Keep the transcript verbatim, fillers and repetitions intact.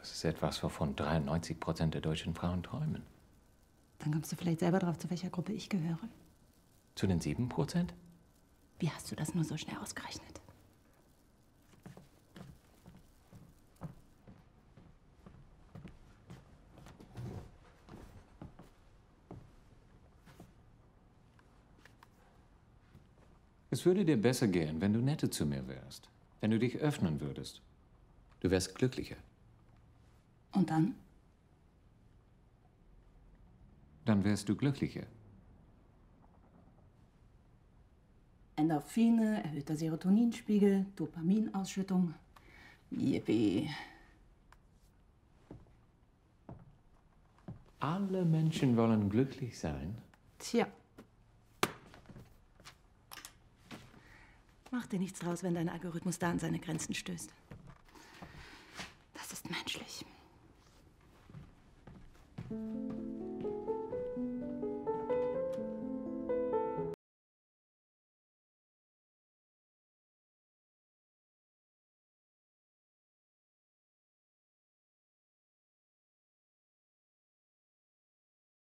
Das ist etwas, wovon dreiundneunzig Prozent der deutschen Frauen träumen. Dann kommst du vielleicht selber drauf, zu welcher Gruppe ich gehöre. Zu den sieben Prozent? Wie hast du das nur so schnell ausgerechnet? Es würde dir besser gehen, wenn du netter zu mir wärst. Wenn du dich öffnen würdest. Du wärst glücklicher. Und dann? Dann wärst du glücklicher. Endorphine, erhöhter Serotoninspiegel, Dopaminausschüttung. Yippie. Alle Menschen wollen glücklich sein. Tja. Mach dir nichts draus, wenn dein Algorithmus da an seine Grenzen stößt. Das ist menschlich.